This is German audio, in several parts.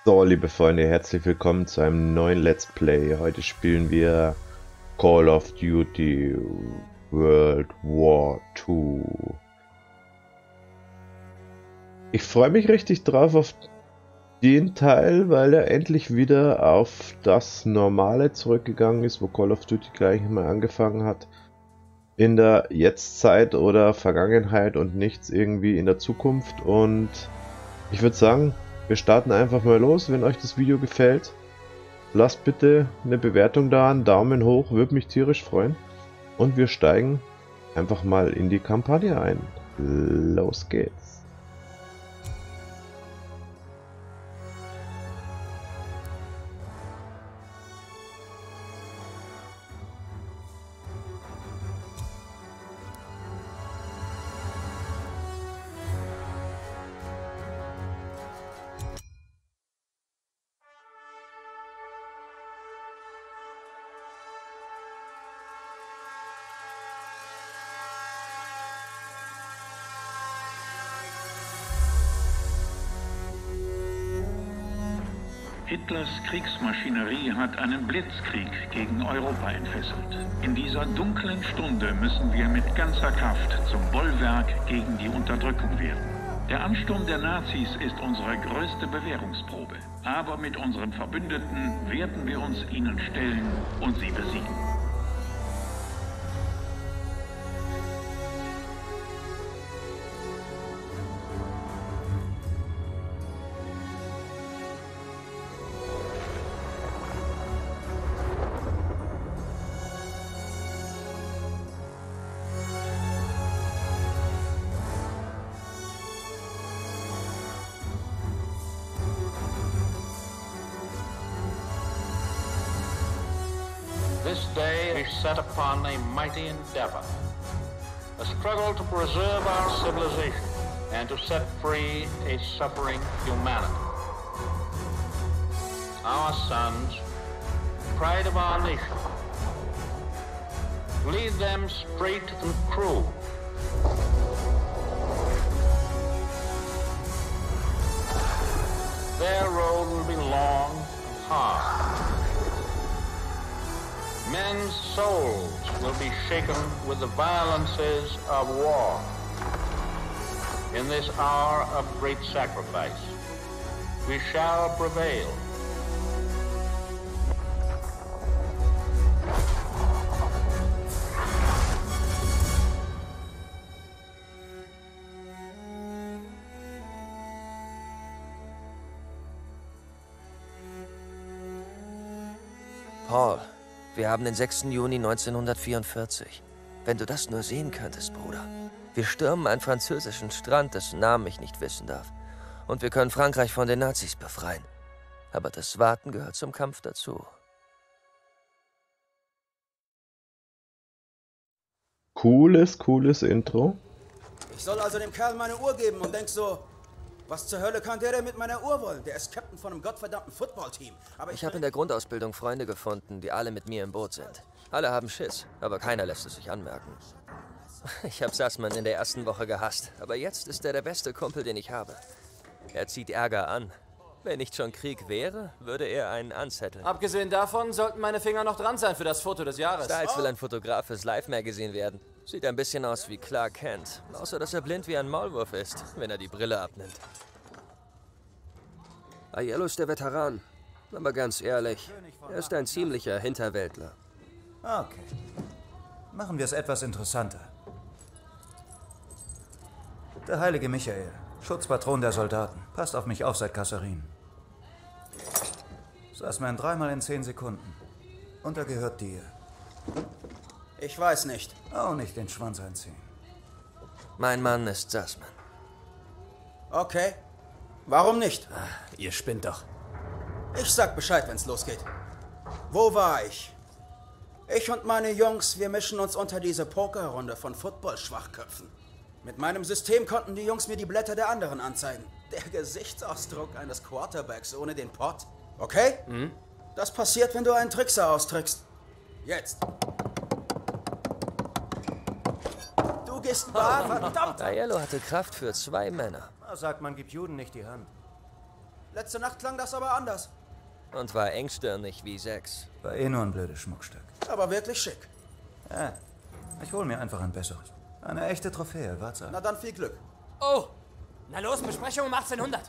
So, liebe Freunde, herzlich willkommen zu einem neuen Let's Play. Heute spielen wir Call of Duty World War II. Ich freue mich richtig drauf auf den Teil, weil er endlich wieder auf das Normale zurückgegangen ist, wo Call of Duty gleich mal angefangen hat. In der Jetztzeit oder Vergangenheit und nichts irgendwie in der Zukunft. Und ich würde sagen, wir starten einfach mal los. Wenn euch das Video gefällt, lasst bitte eine Bewertung da, einen Daumen hoch, würde mich tierisch freuen. Und wir steigen einfach mal in die Kampagne ein. Los geht's. Hitlers Kriegsmaschinerie hat einen Blitzkrieg gegen Europa entfesselt. In dieser dunklen Stunde müssen wir mit ganzer Kraft zum Bollwerk gegen die Unterdrückung werden. Der Ansturm der Nazis ist unsere größte Bewährungsprobe. Aber mit unseren Verbündeten werden wir uns ihnen stellen und sie besiegen. This day is set upon a mighty endeavor, a struggle to preserve our civilization and to set free a suffering humanity. Our sons, pride of our nation, lead them straight and true. Their road will be long and hard. Men's souls will be shaken with the violences of war. In this hour of great sacrifice, we shall prevail. Paul, wir haben den 6. Juni 1944. Wenn du das nur sehen könntest, Bruder. Wir stürmen einen französischen Strand, dessen Namen ich nicht wissen darf. Und wir können Frankreich von den Nazis befreien. Aber das Warten gehört zum Kampf dazu. Cooles Intro. Ich soll also dem Kerl meine Uhr geben und denk so, was zur Hölle kann der denn mit meiner Uhr wollen? Der ist Captain von einem gottverdammten Footballteam. Aber Ich habe in der Grundausbildung Freunde gefunden, die alle mit mir im Boot sind. Alle haben Schiss, aber keiner lässt es sich anmerken. Ich habe Sussman in der ersten Woche gehasst, aber jetzt ist er der beste Kumpel, den ich habe. Er zieht Ärger an. Wenn nicht schon Krieg wäre, würde er einen anzetteln. Abgesehen davon sollten meine Finger noch dran sein für das Foto des Jahres. Styles will ein Fotograf fürs Live-Magazin werden. Sieht ein bisschen aus wie Clark Kent, außer dass er blind wie ein Maulwurf ist, wenn er die Brille abnimmt. Aiello ist der Veteran, aber ganz ehrlich, er ist ein ziemlicher Hinterwäldler. Okay. Machen wir es etwas interessanter. Der heilige Michael, Schutzpatron der Soldaten. Passt auf mich auf seit Kasserin. Sussman 3-mal in 10 Sekunden. Und er gehört dir. ich weiß nicht. Auch nicht den Schwanz einziehen. Mein Mann ist Sussman. Okay, warum nicht? Ihr spinnt doch. Ich sag Bescheid, wenn's losgeht. Wo war ich? Ich und meine Jungs, wir mischen uns unter diese Pokerrunde von Football-Schwachköpfen. Mit meinem System konnten die Jungs mir die Blätter der anderen anzeigen. Der Gesichtsausdruck eines Quarterbacks ohne den Pott. Okay? Das passiert, wenn du einen Trickser austrickst. Jetzt. Du gehst bar, verdammt! Aiello hatte Kraft für 2 Männer. Da sagt man, gib Juden nicht die Hand. Letzte Nacht klang das aber anders. Und war engstirnig wie 6. War eh nur ein blödes Schmuckstück. Aber wirklich schick. Ja, ich hol mir einfach ein besseres. Eine echte Trophäe, wart's ab. Na dann viel Glück. Oh! Na los, Besprechung um 1800.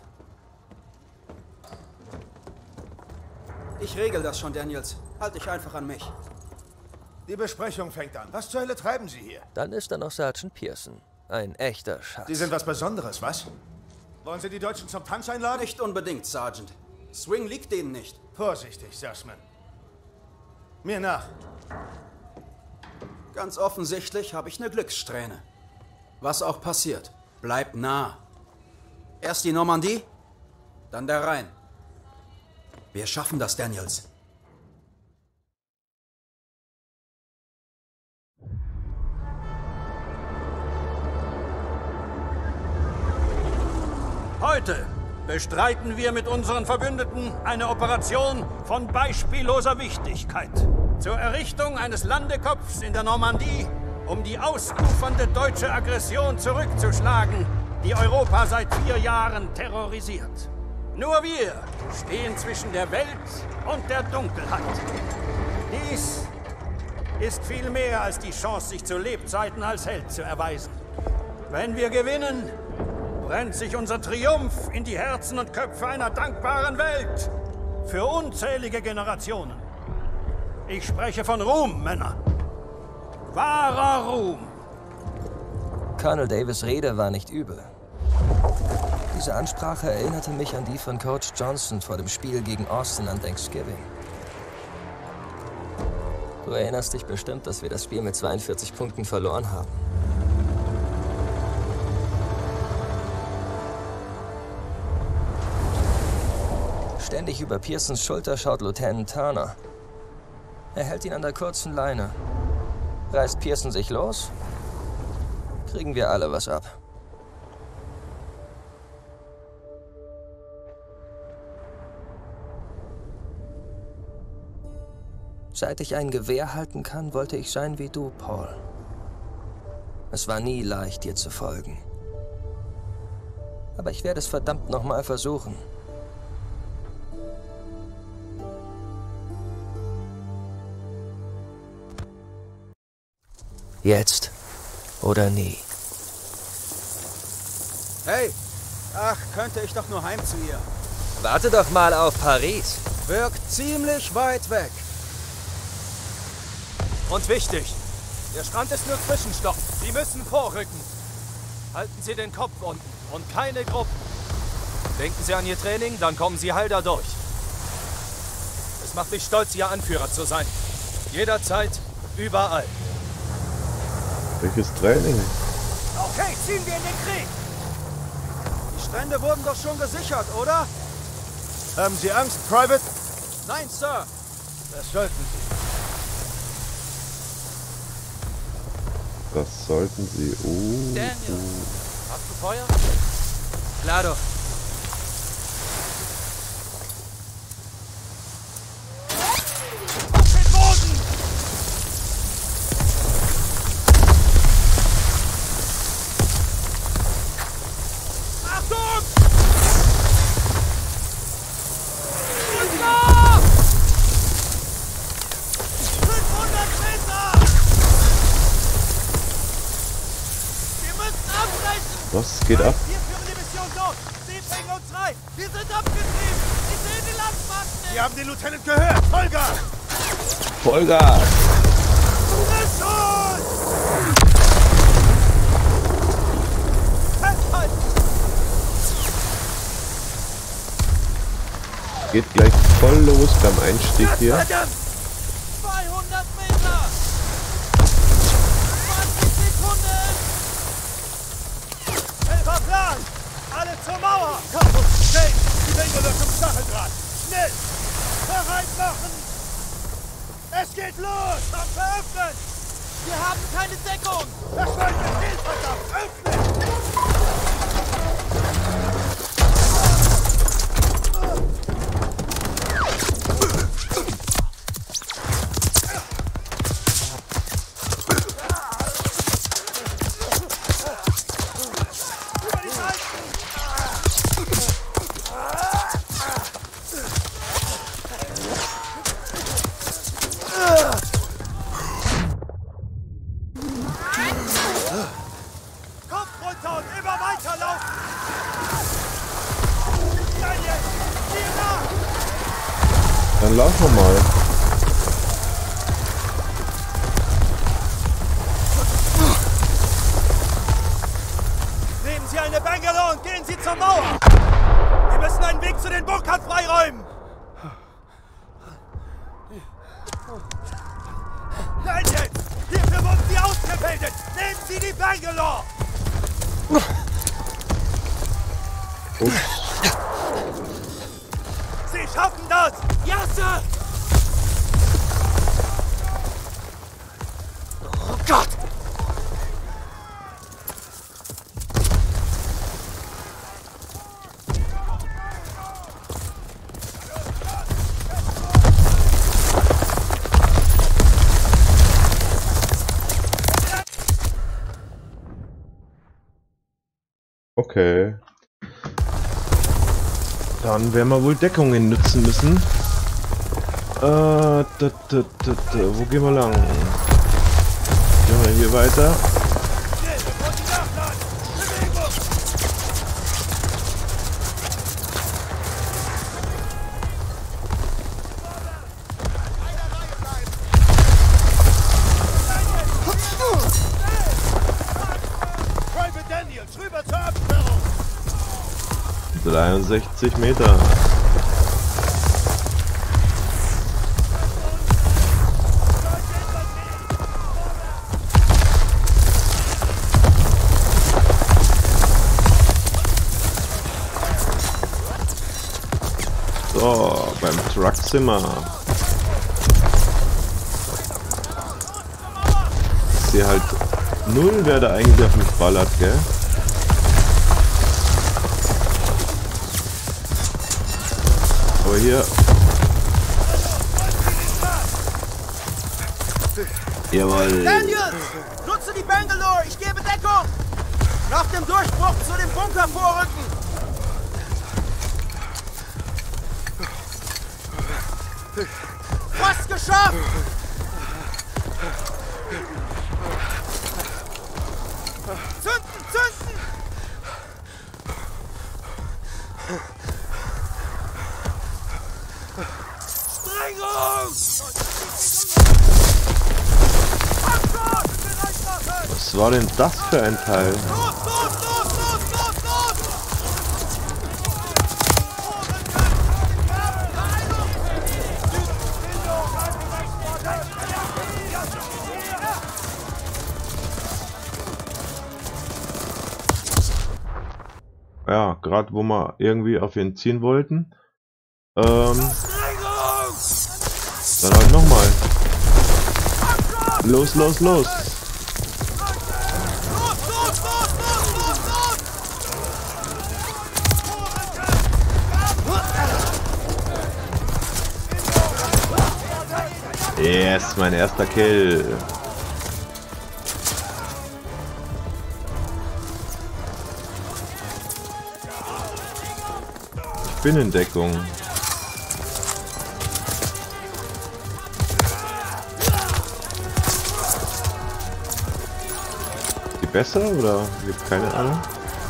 Ich regel das schon, Daniels. Halt dich einfach an mich. Die Besprechung fängt an. Was zur Hölle treiben Sie hier? Dann ist da noch Sergeant Pearson. Ein echter Schatz. Sie sind was Besonderes, was? Wollen Sie die Deutschen zum Tanz einladen? Nicht unbedingt, Sergeant. Swing liegt denen nicht. Vorsichtig, Sussman. Mir nach. Ganz offensichtlich habe ich eine Glückssträhne. Was auch passiert, bleibt nah. Erst die Normandie, dann der Rhein. Wir schaffen das, Daniels. Heute bestreiten wir mit unseren Verbündeten eine Operation von beispielloser Wichtigkeit. Zur Errichtung eines Landekopfs in der Normandie, um die ausufernde deutsche Aggression zurückzuschlagen, die Europa seit 4 Jahren terrorisiert. Nur wir stehen zwischen der Welt und der Dunkelheit. Dies ist viel mehr als die Chance, sich zu Lebzeiten als Held zu erweisen. Wenn wir gewinnen, brennt sich unser Triumph in die Herzen und Köpfe einer dankbaren Welt. Für unzählige Generationen. Ich spreche von Ruhm, Männer. Wahrer Ruhm. Colonel Davis' Rede war nicht übel. Diese Ansprache erinnerte mich an die von Coach Johnson vor dem Spiel gegen Austin an Thanksgiving. Du erinnerst dich bestimmt, dass wir das Spiel mit 42 Punkten verloren haben. Ständig über Pearsons Schulter schaut Lieutenant Turner. Er hält ihn an der kurzen Leine. Reißt Pearson sich los, kriegen wir alle was ab. Seit ich ein Gewehr halten kann, wollte ich sein wie du, Paul. Es war nie leicht, dir zu folgen. Aber ich werde es verdammt nochmal versuchen. Jetzt oder nie. Hey! Ach, könnte ich doch nur heim zu ihr. Warte doch mal auf Paris. Wirkt ziemlich weit weg. Und wichtig, der Strand ist nur Zwischenstopp. Sie müssen vorrücken. Halten Sie den Kopf unten und keine Gruppen. Denken Sie an Ihr Training, dann kommen Sie heil da durch. Es macht mich stolz, Ihr Anführer zu sein. Jederzeit, überall. Welches Training? Okay, ziehen wir in den Krieg! Die Strände wurden doch schon gesichert, oder? Haben Sie Angst, Private? Nein, Sir. Das sollten Sie. Das sollten Sie. Daniel, hast du Feuer? Claro. Auf den Boden! Achtung! Rücklauf! 500 Meter! Wir müssen abbrechen! Was geht ab? Wir führen die Mission durch! Sie bringen uns rein! Wir sind abgetrieben! Ich sehe die Landmarken nicht! Sie haben den Lieutenant gehört! Vollgas! Vollgas! Frisch uns! Festhalten! Geht gleich voll los beim Einstieg hier. 200 Meter! 20 Sekunden! Helfer Plan! Alle zur Mauer! Komm, stehen! Die Wege wird zum Stacheldraht! Schnell! Bereit machen! Es geht los! Waffe öffnen! Wir haben keine Deckung! Das Feuer fehlt, verdammt! Öffnen! Über die Seiten! runter und immer weiterlaufen! Daniel, hier nach! Dann laufen wir mal. Nehmen Sie eine Bangalore und gehen Sie zur Mauer! Wir müssen einen Weg zu den Bunkern freiräumen! Nein, jetzt! Hierfür wurden Sie ausgebildet! Nehmen Sie die Bangalore! Sie schaffen das! Ja, Sir! Oh Gott! Okay. Dann werden wir wohl Deckungen nutzen müssen. Wo gehen wir lang? Gehen wir hier weiter. Private Daniels, rüber zur Absperrung! 63 Meter. So, beim Truck sind wir. Ich sehe halt null, wer da eigentlich auf mich ballert, gell? Aber hier. Jawohl. Daniels! Nutze die Bangalore! Ich gebe Deckung! Nach dem Durchbruch zu dem Bunker vorrücken! Fast geschafft! Zünden! Zünden! Sprengung! Was war denn das für ein Teil? Los, los, los, los, los, los! Ja, gerade wo wir irgendwie auf ihn ziehen wollten. Dann halt nochmal. Los, los, los! Yes, mein erster Kill. Ich bin in Deckung. Die besser oder? Gibt keine Ahnung.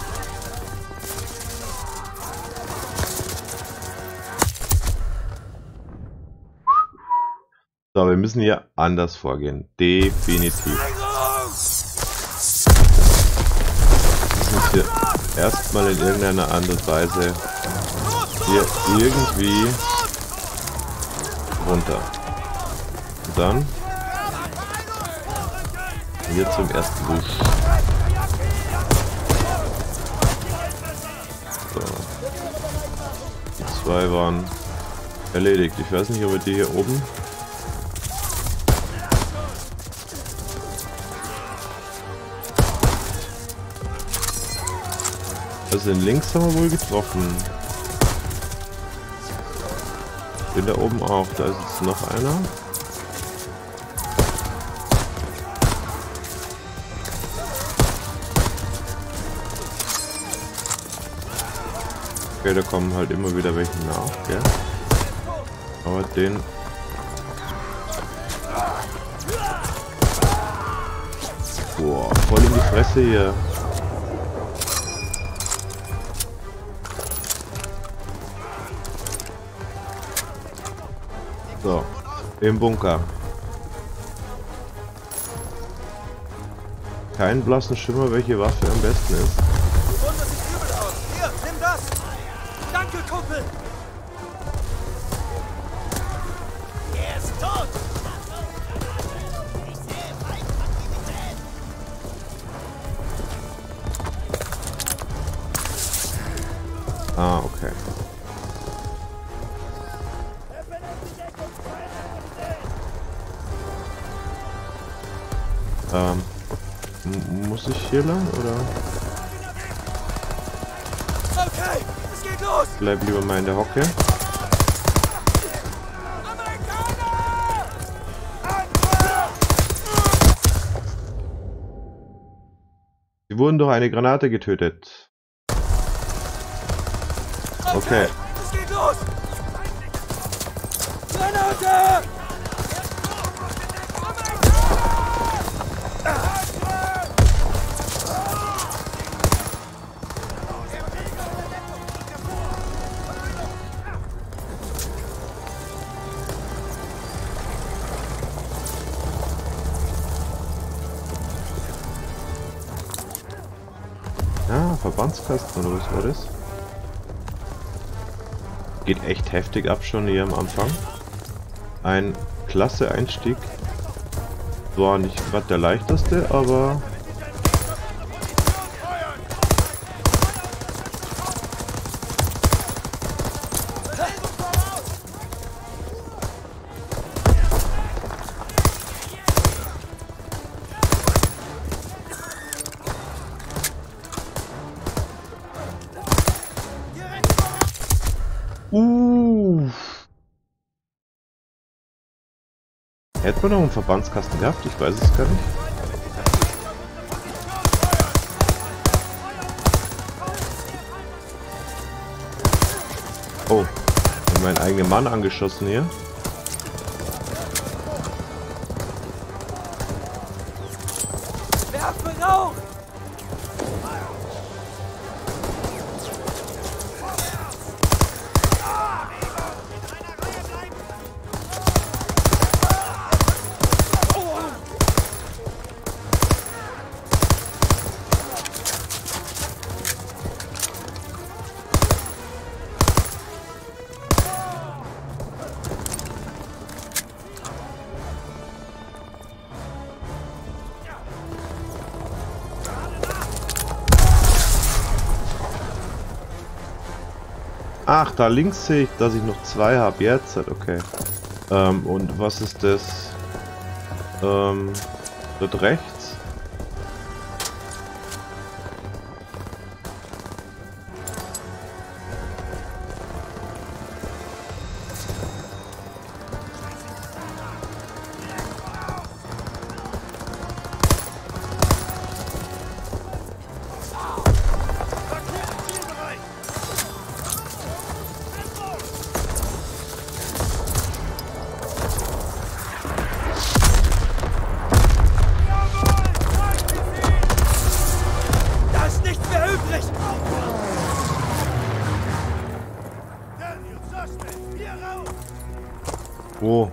So, wir müssen hier anders vorgehen. Definitiv. Wir müssen uns hier erstmal in irgendeiner Art und Weise hier irgendwie runter. Und dann hier zum ersten Busch. So. Die zwei waren erledigt. Ich weiß nicht, ob wir die hier oben. Also den links haben wir wohl getroffen. Den da oben auch. Da ist jetzt noch einer. Okay, da kommen halt immer wieder welche nach, gell? Aber den... Boah, voll in die Fresse hier. Im Bunker. Keinen blassen Schimmer, welche Waffe am besten ist. Die Wunde sieht übel aus. Hier, nimm das. Danke, Kumpel. Er ist tot. Ah, okay. Muss ich hier lang, oder? Okay, es geht los. Bleib lieber mal in der Hocke. Sie wurden durch eine Granate getötet. Okay. Es geht los. Granate! Ah, Verbandskasten oder was war das? Geht echt heftig ab schon hier am Anfang. Ein klasse Einstieg. War nicht gerade der leichteste, aber... Hätte man noch einen Verbandskasten gehabt? Ich weiß es gar nicht. Oh, ich habe meinen eigenen Mann angeschossen hier. Werfe Rauch! Ach, da links sehe ich, dass ich noch 2 habe. Jetzt, okay. Und was ist das? Dort rechts? Wo?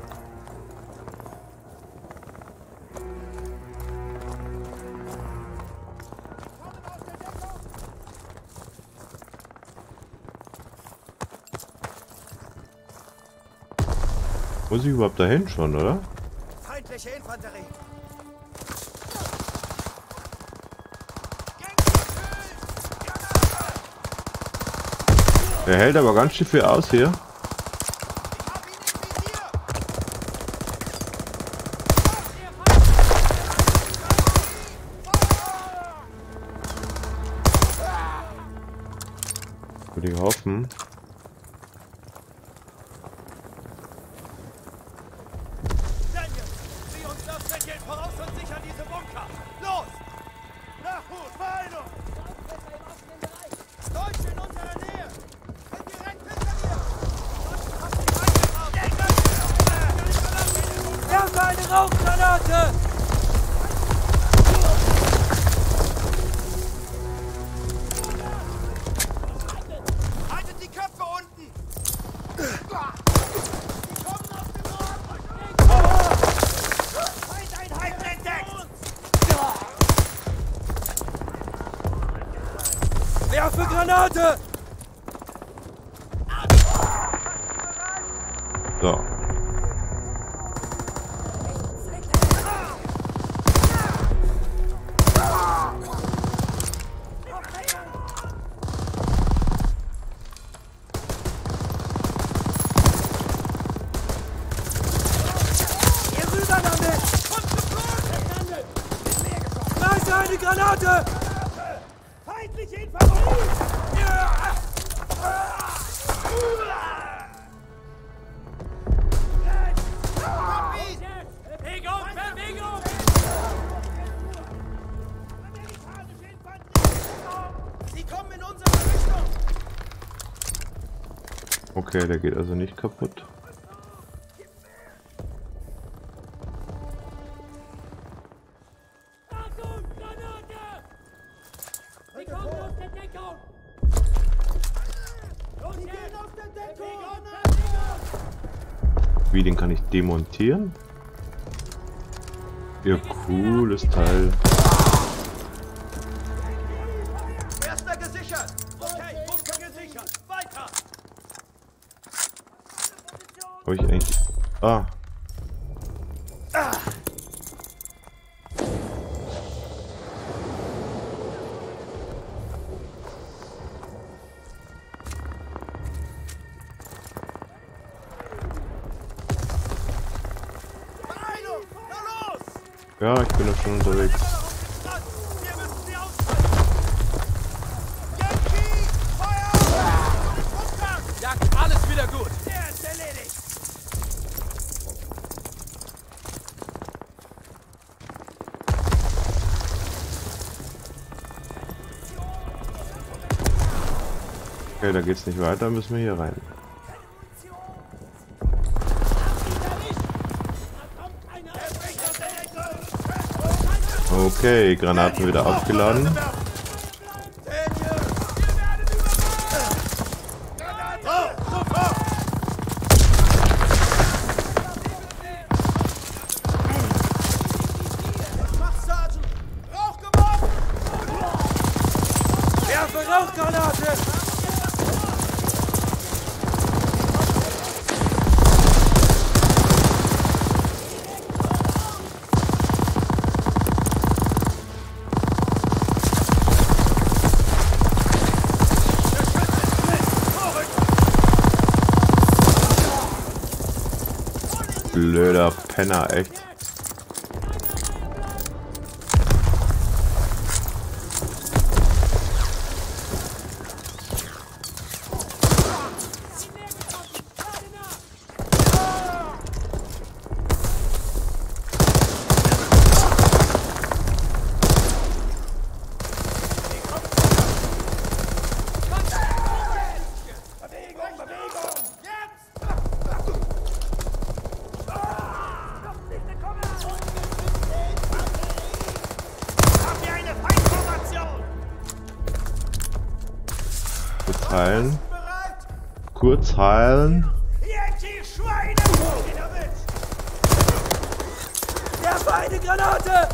Muss ich überhaupt dahin schon, oder? Feindliche Infanterie. Der hält aber ganz schön viel aus hier. Würde ich hoffen. Zieh uns das Deckchen voraus und sichern diese Bunker. Los! Nachhut, Vereinung! Deutsche in unserer Nähe! Sind direkt hinter dir! Werfe eine Rauchgranate! Haltet die Köpfe unten! Die kommen aus dem Norden! Werfe Granate! So. Hier rüber damit! Da ist eine Granate! Feindliche Infanterie! Bewegung! Sie kommen in unsere Richtung! Okay, der geht also nicht kaputt. Wie, den kann ich demontieren? Ja, cooles Teil. Erster gesichert! Okay, Bunker gesichert! Weiter! Habe ich eigentlich... Ah. Ja, ich bin ja schon unterwegs. Ja, alles wieder gut. Der ist erledigt. Okay, da geht's nicht weiter, müssen wir hier rein. Okay, Granaten wieder aufgeladen. Werfe Rauchgranate! Blöder Penner, echt. Kurz heilen. Kurz heilen. Werfe eine Granate!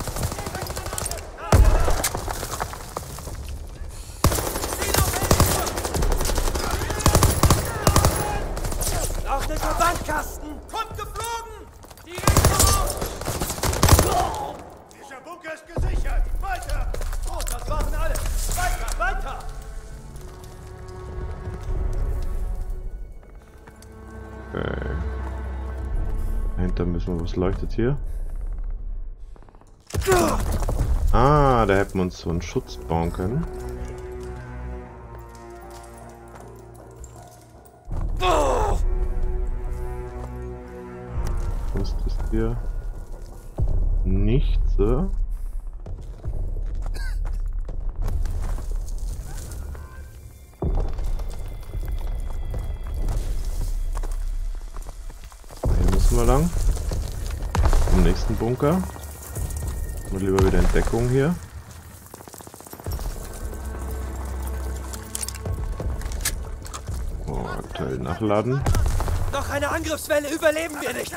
Auf den Verbandkasten! Kommt geflogen! Direkt voraus! Dieser Bunker ist gesichert! Weiter! Gut, das waren alle! Weiter, weiter! Okay. Dahinter müssen wir, was leuchtet hier? Ah, da hätten wir uns so einen Schutz bauen können. Sonst ist hier nichts. Hier müssen wir lang. Im nächsten Bunker. Mal lieber wieder Entdeckung hier. Oh, aktuell nachladen. Noch eine Angriffswelle überleben wir nicht!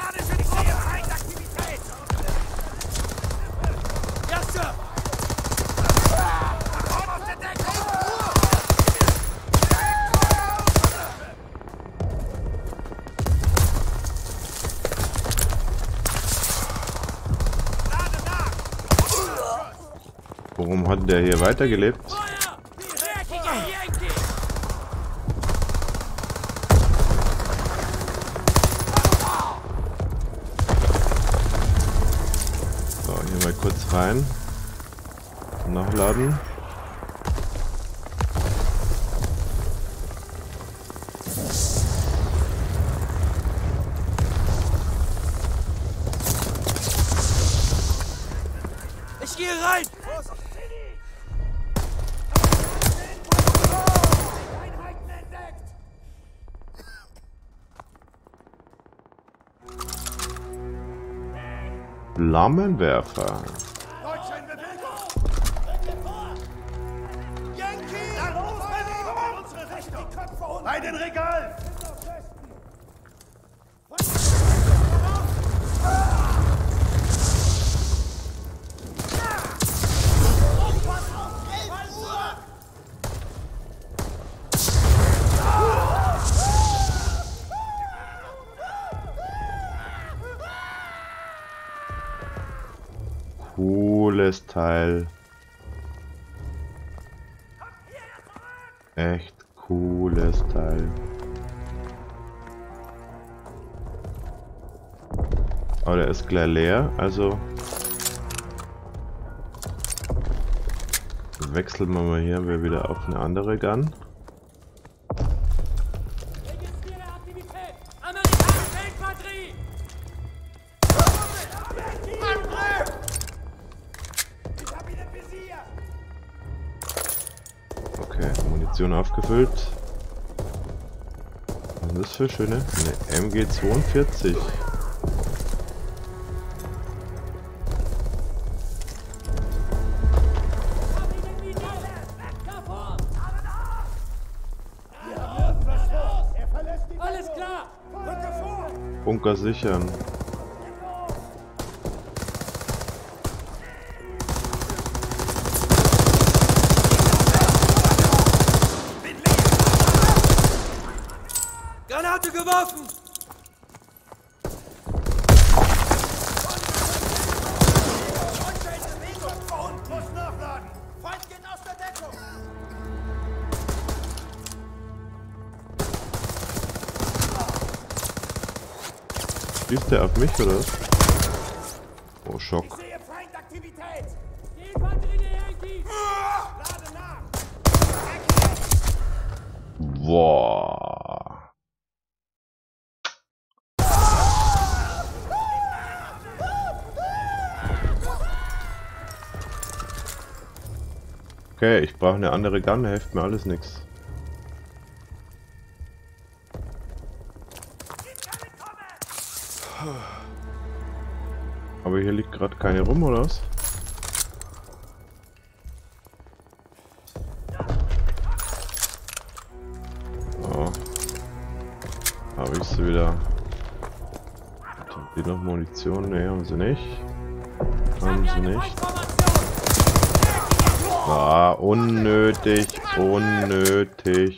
Ja, Sir! Warum hat der hier weitergelebt? So, hier mal kurz rein. Nachladen. Ich gehe rein! Flammenwerfer. Bei den Regalen! Cooles Teil. Echt cooles Teil. Aber der ist gleich leer, also wechseln wir mal hier wieder auf eine andere Gun. Okay, Munition aufgefüllt. Was ist das für schöne? Eine MG42. Bunker sichern. Granate geworfen! Schießt der auf mich oder was? Oh, Schock. Boah. Okay, ich brauche eine andere Gun, hilft mir alles nichts. Aber hier liegt gerade keine rum, oder was? Oh. Habe ich sie wieder. Haben die noch Munition? Ne, haben sie nicht. Haben sie nicht. Ah, unnötig, unnötig.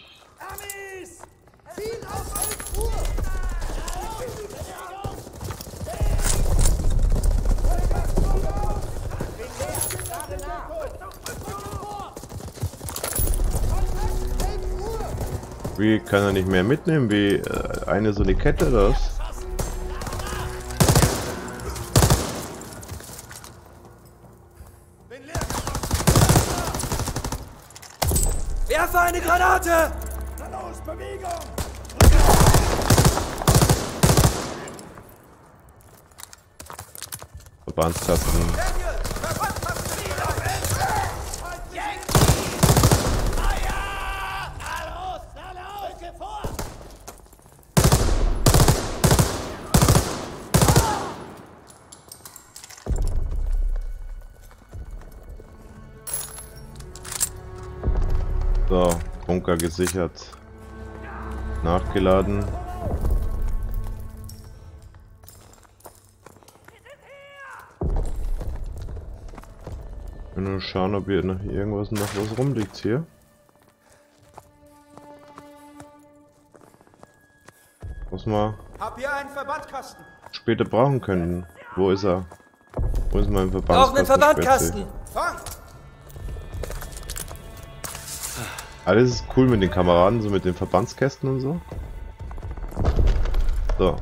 Wie kann er nicht mehr mitnehmen? Wie eine so eine Kette oder was? Werfe eine Granate! Verbandskasten. So, Bunker gesichert. Nachgeladen. Ich will nur schauen, ob hier noch irgendwas noch was rumliegt hier. Was wir Hab hier einen Verbandkasten. Später brauchen können. Wo ist er? Wo ist mein Verbandkasten? Auch einen Verbandkasten! Fang! Alles ist cool mit den Kameraden, so mit den Verbandskästen und so. So.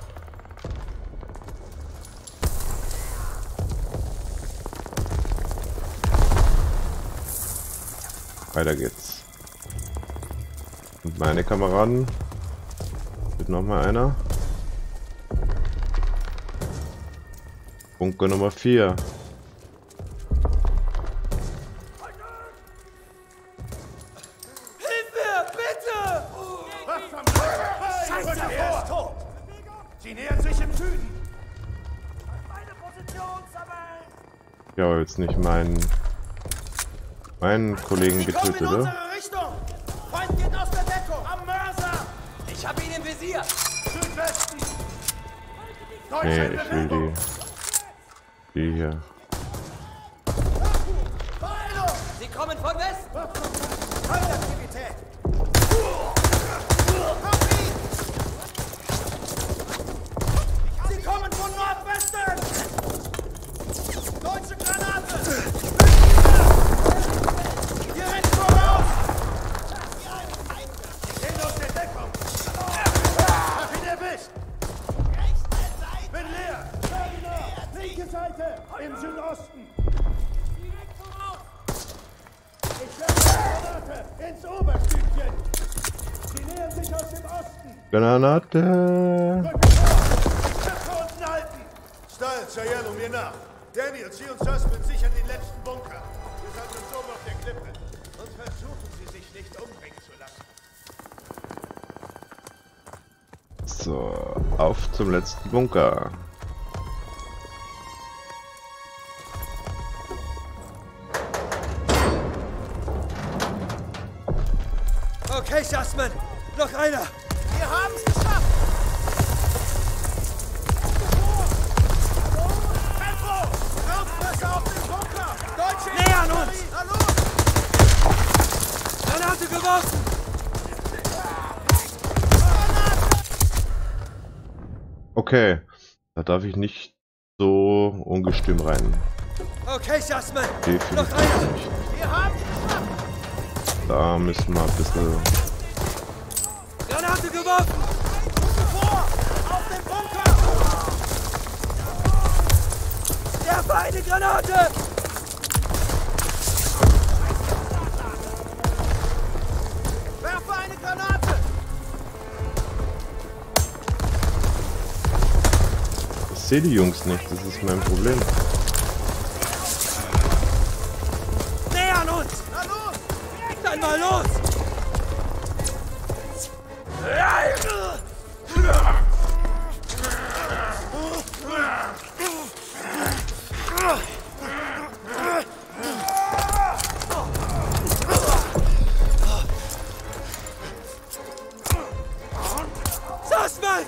Weiter geht's. Und meine Kameraden. Wird noch mal einer. Bunker Nummer 4. Ja, jetzt nicht meinen Kollegen getötet, oder? Feind geht aus der Deckung! Am Mörser! Ich hab ihn im Visier! Südwesten! Nee, ich will die hier. Sie kommen von Westen! Feindaktivität! Sie kommen von Nordwesten! Deutsche Granate! Direkt voraus! Gehen aus der Deckung! Hab ihn erwischt! Bin leer! Linke Seite! Im Südosten! Ich werfe Granate ins Oberstübchen! Sie nähern sich aus dem Osten! Granate! Köpfe unten halten! Steil, Cheyenne, um mir nach! Daniel, Sie und Sussman sichern den letzten Bunker. Wir sollten uns oben auf der Klippe. Und versuchen Sie, sich nicht umbringen zu lassen. So, auf zum letzten Bunker. Okay, Sussman. Noch einer. Wir haben es geschafft! Auf den Bunker! Deutsche Nähern uns! Hallo! Granate geworfen! Okay, da darf ich nicht so ungestüm rein. Okay, Sussman. Definitiv Noch einer. nicht. Wir haben es geschafft! Da müssen wir ein bisschen... Granate geworfen! Vor! Auf den Bunker! Werfe eine Granate! Werfe eine Granate! Ich sehe die Jungs nicht, das ist mein Problem. Nähern uns! Na los! Dann mal los! Sussman!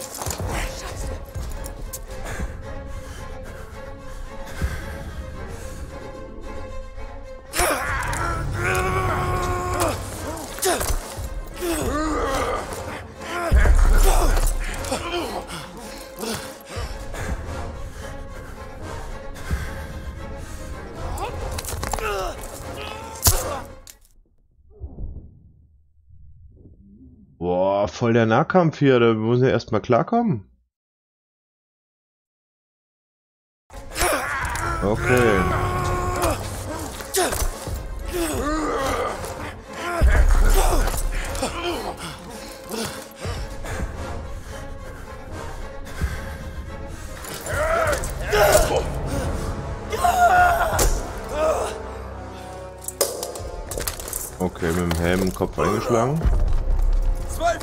Boah, voll der Nahkampf hier, da muss ich erstmal klarkommen. Okay. Okay, mit dem Helm im Kopf eingeschlagen. 12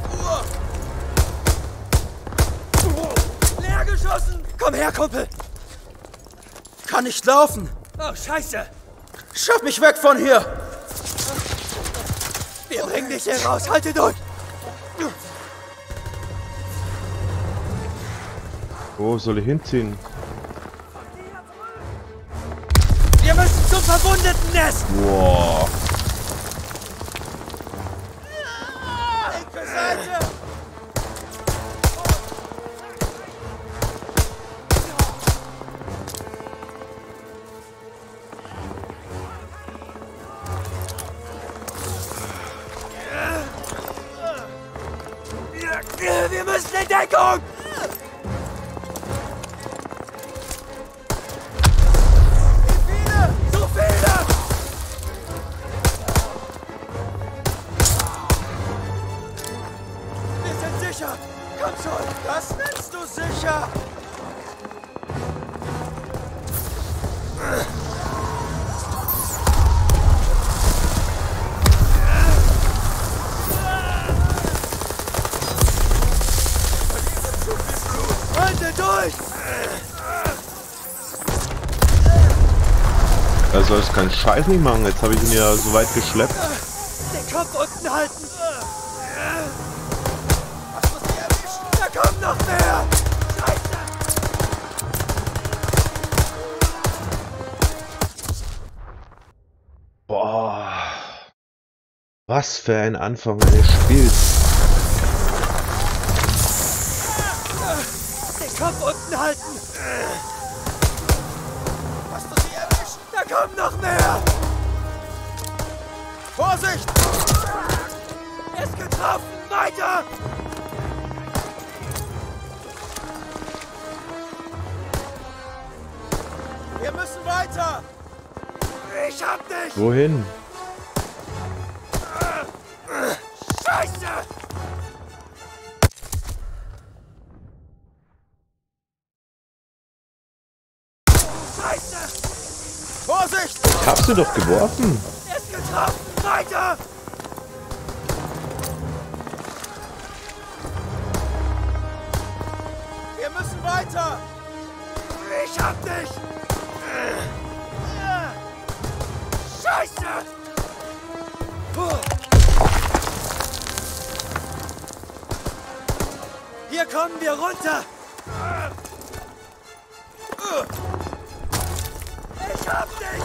Uhr! Leer geschossen! Komm her, Kumpel! Kann nicht laufen! Oh, Scheiße! Schaff mich weg von hier! Wir bringen dich hier raus! Halte durch! Wo soll ich hinziehen? Wir müssen zum Verwundeten-Nest! Boah. Linke Seite! müssen in Deckung! Wie viele? So viele! Wir sind sicher! Komm schon! Das nennst du sicher! Durch! Er soll es keinen Scheiß nicht machen, jetzt habe ich ihn ja so weit geschleppt. Den Kopf unten halten! Was muss ich erwischen? Da kommt noch mehr! Scheiße! Boah. Was für ein Anfang eines Spiels. Kopf unten halten! Hast du sie erwischt? Da kommen noch mehr! Vorsicht! Er ist getroffen! Weiter! Wir müssen weiter! Ich hab dich! Wohin? Scheiße! Vorsicht! Ich hab sie doch geworfen. Er ist getroffen! Weiter! Wir müssen weiter! Ich hab dich! Scheiße! Hier kommen wir runter! Ich hab dich!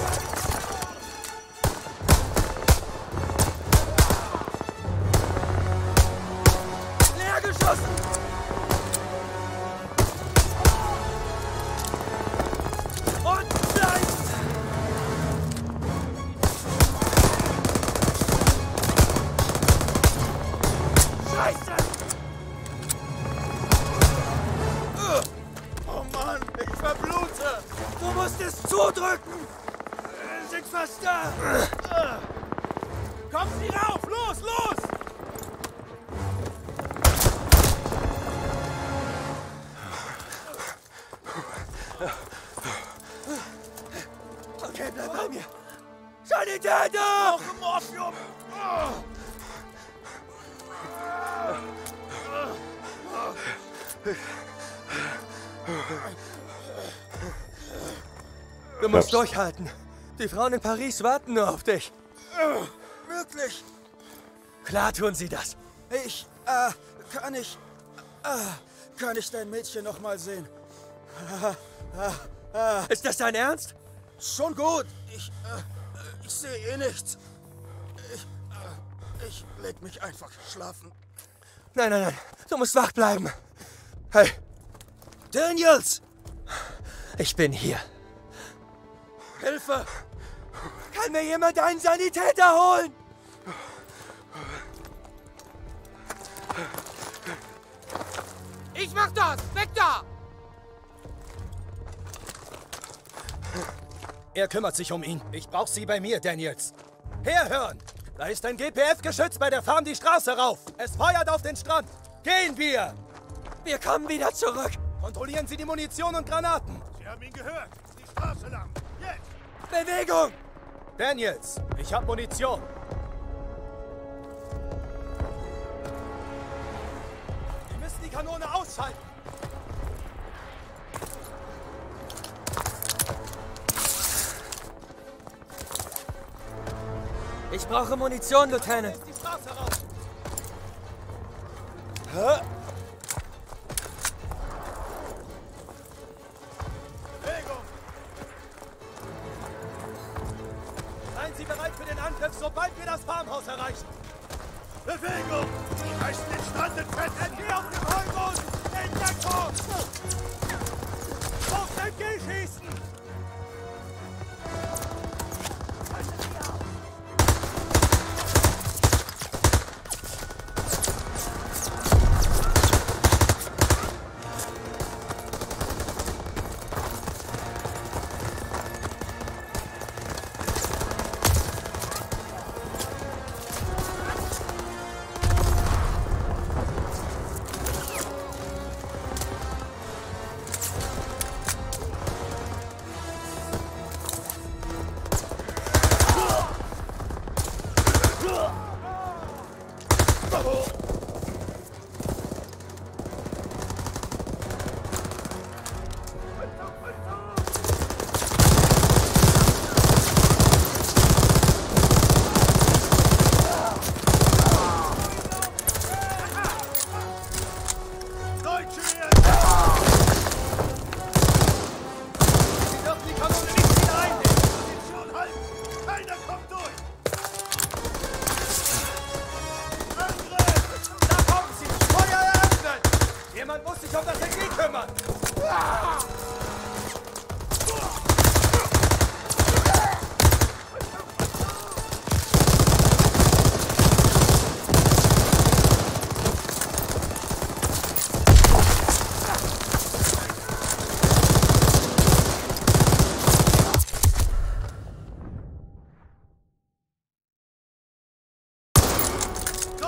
Leer geschossen! Und bleibt! Scheiße! Oh Mann, ich verblute! Du musst es zudrücken! Wir sind fast da! Kommen Sie rauf! Los, los! Okay, bleib bei mir! Sanitäter! Noch ein Morphium! Du musst durchhalten. Die Frauen in Paris warten nur auf dich. Wirklich? Klar tun sie das. Kann ich dein Mädchen noch mal sehen? Ist das dein Ernst? Schon gut. Ich sehe eh nichts. Ich leg mich einfach schlafen. Nein, nein, nein. Du musst wach bleiben. Hey. Daniels! Ich bin hier. Hilfe! Kann mir jemand einen Sanitäter holen? Ich mach das! Weg da! Er kümmert sich um ihn. Ich brauch Sie bei mir, Daniels. Herhören! Da ist ein GPF-Geschütz bei der Farm die Straße rauf. Es feuert auf den Strand. Gehen wir! Wir kommen wieder zurück. Kontrollieren Sie die Munition und Granaten. Sie haben ihn gehört. Die Straße lang. Jetzt! Bewegung! Daniels, ich hab Munition. Wir müssen die Kanone ausschalten. Ich brauche Munition, Lieutenant. Die Straße rauf. Bewegung! Seien Sie bereit für den Angriff, sobald wir das Farmhaus erreichen. Bewegung! Die reißen den Strand in Fett! Geh auf den Heuboden! In Deckung! Auf den schießen!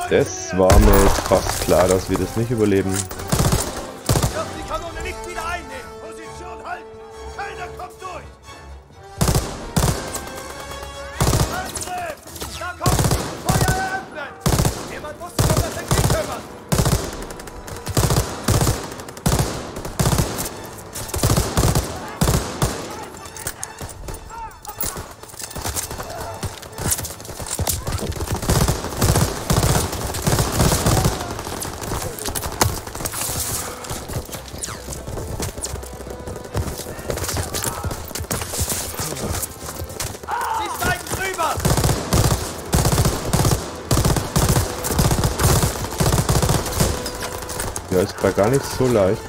Das war mir jetzt fast klar, dass wir das nicht überleben. Die Kanone nicht wieder einnehmen. Position halten. Keiner kommt durch. Angriff! Da kommt! Feuer eröffnen! Jemand muss sich um das Equip kümmern! Ja, ist gar nicht so leicht.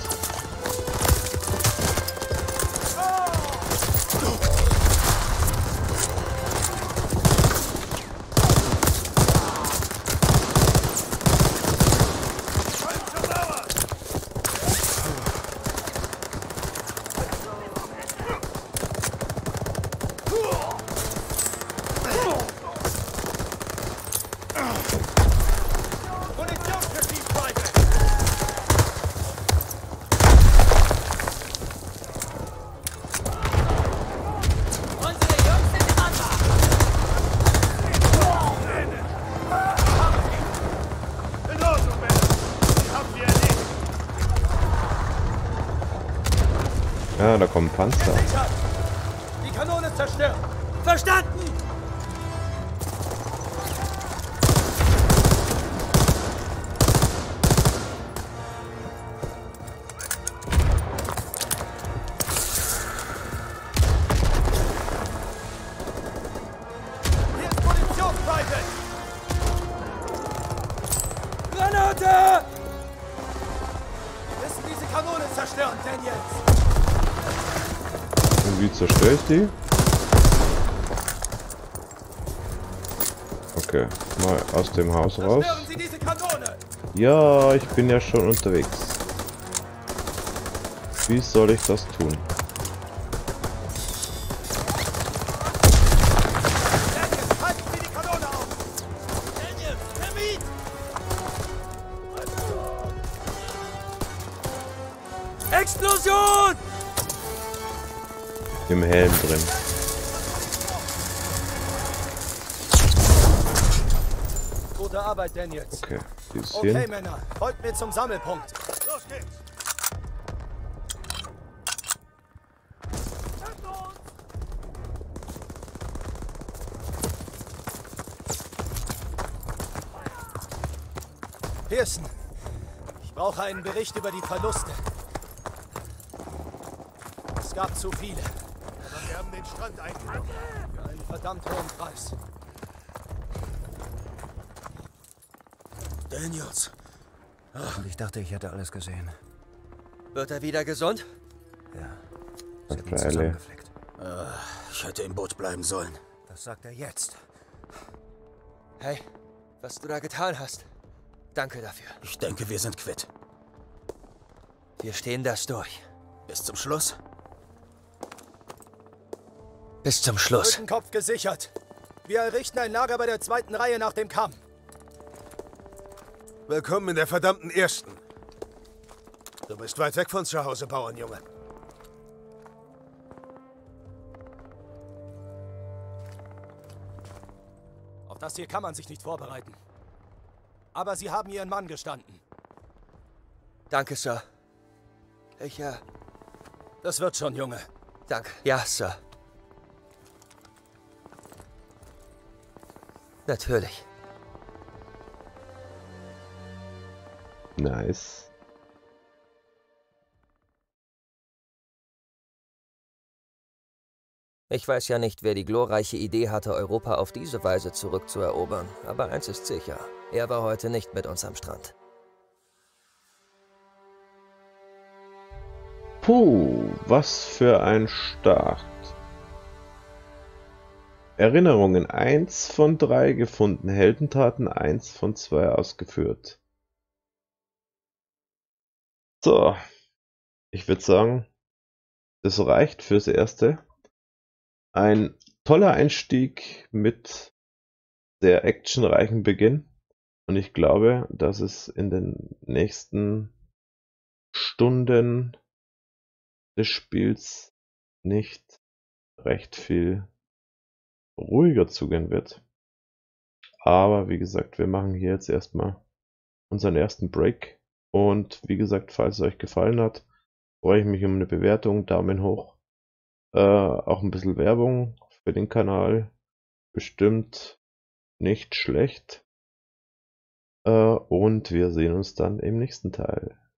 Ja, da kommen Panzer. Die Kanone zerstört. Verstanden! Hier ist Munition, Private! Granate! Wir müssen diese Kanone zerstören, Daniels! Und wie zerstöre ich die? Okay, mal aus dem Haus raus. Zerstören Sie diese Kanone! Ja, ich bin ja schon unterwegs. Wie soll ich das tun? Daniels, halten Sie die Kanone auf! Daniels, Termin! Explosion! Im Helm drin. Gute Arbeit, Daniels. Okay, dieses Okay, hin. Männer, folgt mir zum Sammelpunkt. Los geht's. Pearson, ich brauche einen Bericht über die Verluste. Es gab zu viele. Aber wir haben den Strand eingenommen. Für einen verdammt hohen Preis. Daniels. Und ich dachte, ich hätte alles gesehen. Wird er wieder gesund? Ja. Sie hat ihn Kleine. zusammengeflickt. Ich hätte im Boot bleiben sollen. Das sagt er jetzt. Hey, was du da getan hast. Danke dafür. Ich denke, wir sind quitt. Wir stehen das durch. Bis zum Schluss? Bis zum Schluss. Brückenkopf gesichert. Wir errichten ein Lager bei der zweiten Reihe nach dem Kamm. Willkommen in der verdammten ersten. Du bist weit weg von zu Hause, Bauernjunge. Auf das hier kann man sich nicht vorbereiten. Aber Sie haben Ihren Mann gestanden. Danke, Sir. Das wird schon, Junge. Danke. Ja, Sir. Natürlich. Nice. Ich weiß ja nicht, wer die glorreiche Idee hatte, Europa auf diese Weise zurückzuerobern. Aber eins ist sicher. Er war heute nicht mit uns am Strand. Puh, was für ein Start. Erinnerungen 1 von 3 gefunden, Heldentaten 1 von 2 ausgeführt. So, ich würde sagen, das reicht fürs Erste. Ein toller Einstieg mit sehr actionreichen Beginn. Und ich glaube, dass es in den nächsten Stunden des Spiels nicht recht viel ruhiger zugehen wird. Aber wie gesagt, wir machen hier jetzt erstmal unseren ersten Break. Und wie gesagt, falls es euch gefallen hat, freue ich mich um eine Bewertung, Daumen hoch. Auch ein bisschen Werbung für den Kanal. Bestimmt nicht schlecht. Und wir sehen uns dann im nächsten Teil.